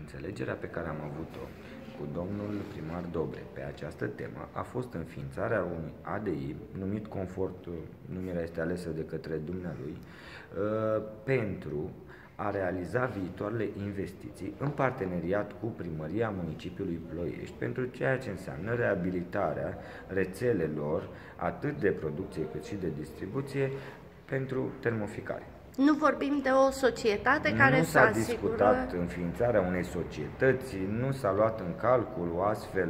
Înțelegerea pe care am avut-o cu domnul primar Dobre pe această temă a fost înființarea unui ADI, numit Confort, numirea este alesă de către dumnealui, pentru a realiza viitoarele investiții în parteneriat cu Primăria Municipiului Ploiești, pentru ceea ce înseamnă reabilitarea rețelelor atât de producție cât și de distribuție pentru termoficare. Nu vorbim de o societate care să asigură... Nu s-a discutat înființarea unei societăți, nu s-a luat în calcul o astfel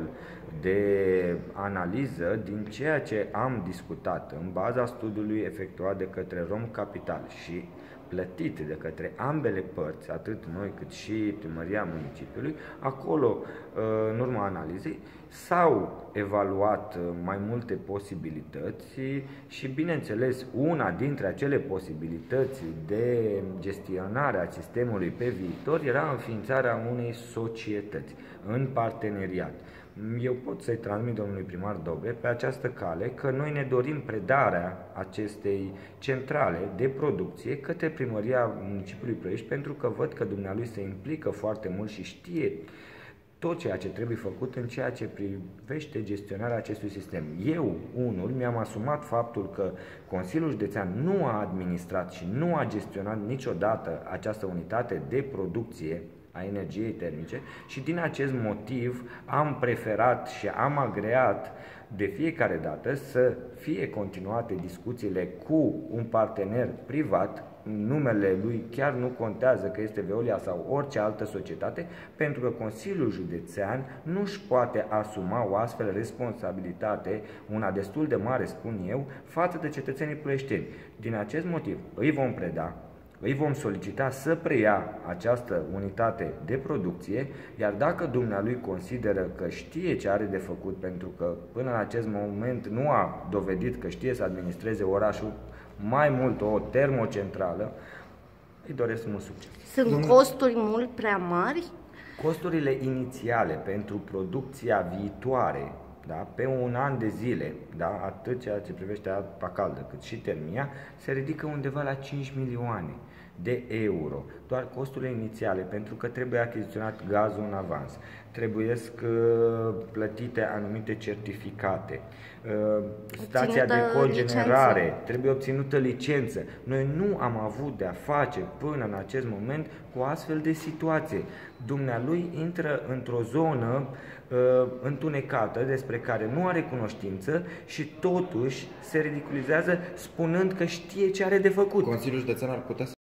de analiză din ceea ce am discutat în baza studiului efectuat de către Rom Capital și plătit de către ambele părți, atât noi cât și Primăria Municipiului. Acolo, în urma analizei, s-au evaluat mai multe posibilități și, bineînțeles, una dintre acele posibilități de gestionare a sistemului pe viitor era înființarea unei societăți în parteneriat. Eu pot să-i transmit domnului primar Dobre pe această cale că noi ne dorim predarea acestei centrale de producție către Primăria Municipiului Ploiești, pentru că văd că dumnealui se implică foarte mult și știe tot ceea ce trebuie făcut în ceea ce privește gestionarea acestui sistem. Eu, unul, mi-am asumat faptul că Consiliul Județean nu a administrat și nu a gestionat niciodată această unitate de producție a energiei termice și din acest motiv am preferat și am agreat de fiecare dată să fie continuate discuțiile cu un partener privat. Numele lui chiar nu contează că este Veolia sau orice altă societate, pentru că Consiliul Județean nu își poate asuma o astfel responsabilitate, una destul de mare, spun eu, față de cetățenii ploieșteni. Din acest motiv îi vom preda, îi vom solicita să preia această unitate de producție, iar dacă dumnealui consideră că știe ce are de făcut, pentru că până în acest moment nu a dovedit că știe să administreze orașul, mai mult o termocentrală, îi doresc mult succes. Sunt costuri mult prea mari? Costurile inițiale pentru producția viitoare, da, pe un an de zile, da, atât ceea ce privește apa caldă cât și termia, se ridică undeva la 5 milioane de euro. Doar costurile inițiale, pentru că trebuie achiziționat gazul în avans, trebuie plătite anumite certificate, stația de cogenerare, licență. Trebuie obținută licență. Noi nu am avut de-a face până în acest moment cu astfel de situație. Dumnealui intră într-o zonă întunecată despre care nu are cunoștință și totuși se ridiculizează spunând că știe ce are de făcut. Consiliul Județean ar putea să